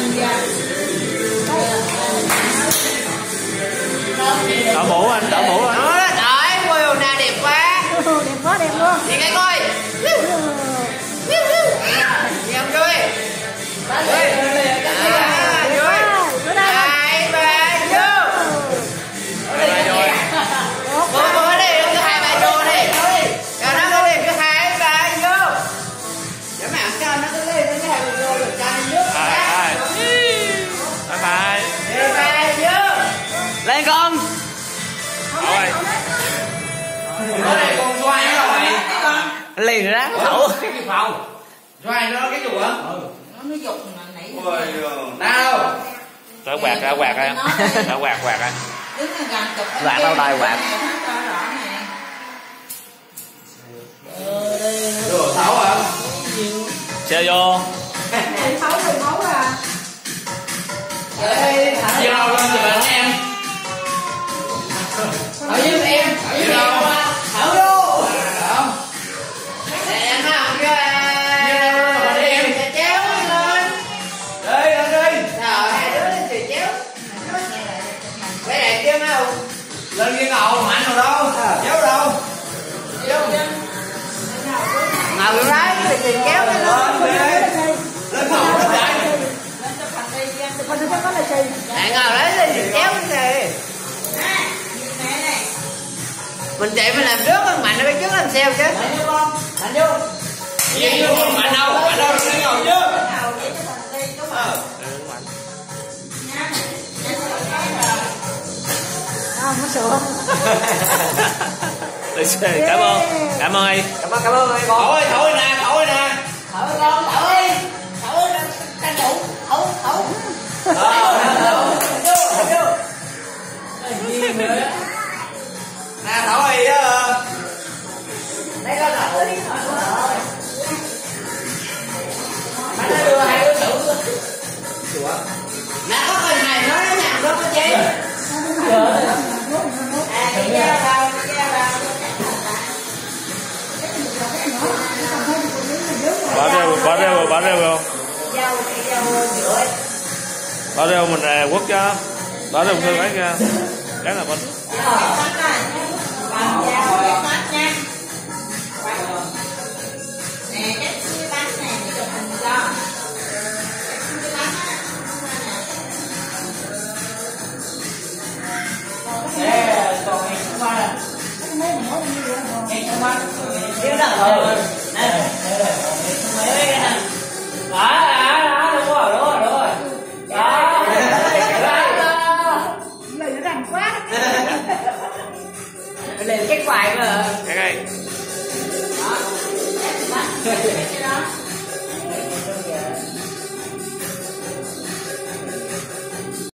Đậu mũ anh, đậu mũ anh. Đấy, wow, na đẹp quá. Đẹp quá, đẹp luôn. Nhìn cái coi. Nhìn không vui. Lên con. Rồi. Con xoay nó rồi. Liền ra khẩu. Cái phòng. Xoay nó cái chuột hả? Nó dục mà nãy. Nào. Rồi quạt ra, quạt ra. Ra quạt ra. Quạt bao tay quạt. Rồi thấu hả? Xe vô. Thấu à. Vô đâu lên thì bạn em. Ở dưới em. Ở dưới đâu? Thở vô. Không. Em thấy không chứ em. Chéo lên. Đi. Rồi hai đứa lên thì chéo. Quay đẹp chứ mấy không? Lên cái ngầu mạnh rồi đâu. Chéo đâu. Ngầu rồi đấy thì kéo lên. Lên ngầu nó chạy. Bạn ngồi đấy thì kéo cái gì. Mình chạy mình làm trước hơn mạnh, nó trước làm sao chứ. Mạnh vô. Gì vô mạnh đâu, mạnh đâu nó ngồi chứ. Nó sửa. Cảm ơn. Cảm ơn em. Cảm ơn em con. Thổi nè. Thổi con, thổi. Thổi tranh thủ. Thổi. Nè thổi á. Đây đó là thổi. Bạn nó đưa hai đứa thử. Nè có hình này nó nhằm đó có chi. Cái dao đâu. Bỏ rêu không? Dao rửa. Bỏ rêu mình quất cho. Bỏ rêu thương ấy ra. Cái là mình. Nè, cái bánh này mình chụp hình cho. Còn em không qua nè. Em không qua. Cái đó rồi. Nè. Đó, đúng rồi. Đó. Mày nó rành quá. Mày lên cái quài cơ. Cái đây. Đó.